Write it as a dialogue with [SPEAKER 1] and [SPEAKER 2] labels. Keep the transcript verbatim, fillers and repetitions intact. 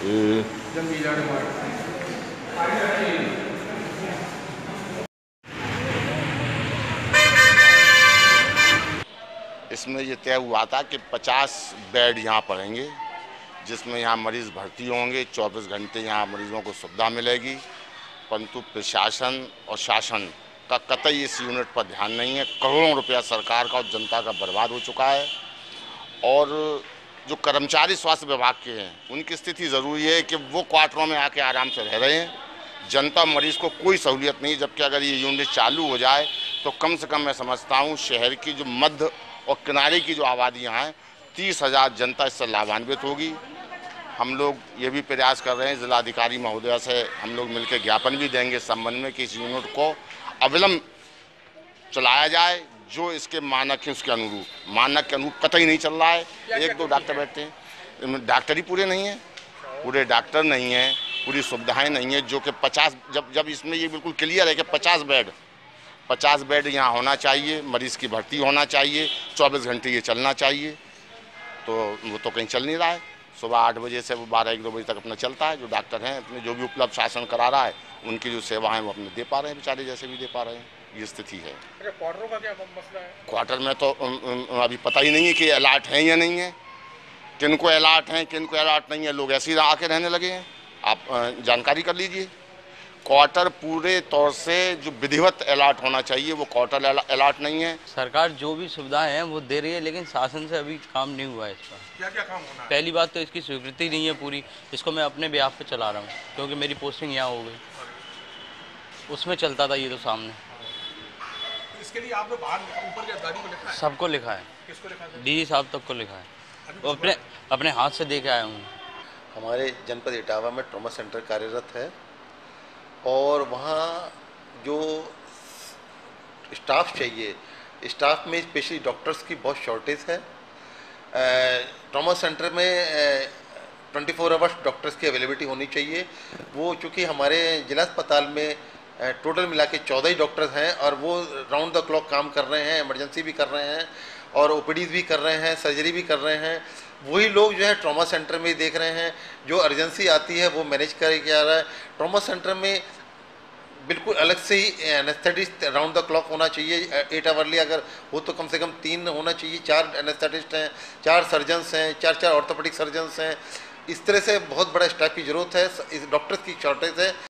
[SPEAKER 1] हम्म। इसमें ये तय हुआ था कि पचास बेड यहाँ पड़ेंगे, जिसमें यहाँ मरीज़ भर्ती होंगे, चौबीस घंटे यहाँ मरीज़ों को सुविधा मिलेगी। परंतु प्रशासन और शासन का कतई इस यूनिट पर ध्यान नहीं है। करोड़ों रुपया सरकार का और जनता का बर्बाद हो चुका है। और जो कर्मचारी स्वास्थ्य विभाग के हैं, उनकी स्थिति ज़रूरी है कि वो क्वार्टरों में आके आराम से रह रहे हैं। जनता मरीज़ को कोई सहूलियत नहीं, जबकि अगर ये यूनिट चालू हो जाए तो कम से कम मैं समझता हूँ शहर की जो मध्य और किनारे की जो आबादियाँ हैं, तीस हज़ार जनता इससे लाभान्वित होगी। हम लोग ये भी प्रयास कर रहे हैं, जिलाधिकारी महोदया से हम लोग मिलकर ज्ञापन भी देंगे इस संबंध में कि इस यूनिट को अविलंब चलाया जाए, जो इसके मानक हैं उसके अनुरूप। मानक के अनुरूप कतई नहीं चल रहा है। एक दो डॉक्टर बैठते हैं, डॉक्टर ही पूरे नहीं हैं, पूरे डॉक्टर नहीं हैं, पूरी सुविधाएं नहीं है। जो कि पचास जब जब इसमें ये बिल्कुल क्लियर है कि पचास बेड पचास बेड यहाँ होना चाहिए, मरीज़ की भर्ती होना चाहिए, चौबीस घंटे ये चलना चाहिए, तो वो तो कहीं चल नहीं रहा है। सुबह आठ बजे से वो बारह एक दो बजे तक अपना चलता है। जो डॉक्टर हैं अपने जो भी उपलब्ध शासन करा रहा है, उनकी जो सेवाएं वो अपने दे पा रहे हैं, बेचारे जैसे भी दे पा रहे हैं। ये स्थिति है।
[SPEAKER 2] क्वार्टरों का क्या मसला है? क्वार्टर
[SPEAKER 1] में तो अभी पता ही नहीं है कि अलर्ट हैं या नहीं है, किन को अलर्ट हैं किन को अलर्ट नहीं है। लोग ऐसे ही आके रहने लगे हैं। आप जानकारी कर लीजिए। क्वार्टर पूरे तौर से जो विधिवत अलर्ट होना चाहिए वो क्वार्टर अलर्ट नहीं है।
[SPEAKER 3] सरकार जो भी सुविधाएं हैं वो दे रही है, लेकिन शासन से अभी काम नहीं हुआ है इसका।
[SPEAKER 2] क्या क्या काम होना है?
[SPEAKER 3] पहली बात तो इसकी स्वीकृति नहीं है पूरी। इसको मैं अपने बिहाफ पे चला रहा हूँ क्योंकि मेरी पोस्टिंग यहाँ हो गई। उसमें चलता था ये तो सामने।
[SPEAKER 2] इसके लिए आपने बाहर ऊपर के अधिकारी को लिखा है?
[SPEAKER 3] सबको लिखा है।
[SPEAKER 2] किसको लिखा है?
[SPEAKER 3] डी जी साहब तक को लिखा है। वो अपने अपने हाथ से दे के आया हूँ।
[SPEAKER 4] हमारे जनपद इटावा में ट्रॉमा सेंटर कार्यरत है और वहाँ जो स्टाफ चाहिए, स्टाफ में स्पेशली डॉक्टर्स की बहुत शॉर्टेज है। ट्रॉमा सेंटर में ट्वेंटी फोर आवर्स डॉक्टर्स की अवेलेबिलिटी होनी चाहिए। वो चूँकि हमारे जिला अस्पताल में टोटल मिला के चौदह ही डॉक्टर्स हैं और वो राउंड द क्लॉक काम कर रहे हैं, इमरजेंसी भी कर रहे हैं और ओपीडीज भी कर रहे हैं, सर्जरी भी कर रहे हैं। वही लोग जो है ट्रॉमा सेंटर में देख रहे हैं, जो अर्जेंसी आती है वो मैनेज करके आ रहा है। ट्रॉमा सेंटर में बिल्कुल अलग से ही एनेस्थेटिस्ट राउंड द क्लॉक होना चाहिए। एट आवरली अगर हो तो कम से कम तीन होना चाहिए। चार एनेस्थेटिस्ट हैं, चार सर्जन्स हैं, चार चार ऑर्थोपेडिक सर्जन्स हैं। इस तरह से बहुत बड़ा स्टाफ की ज़रूरत है। इस डॉक्टर्स की शॉर्टेज है।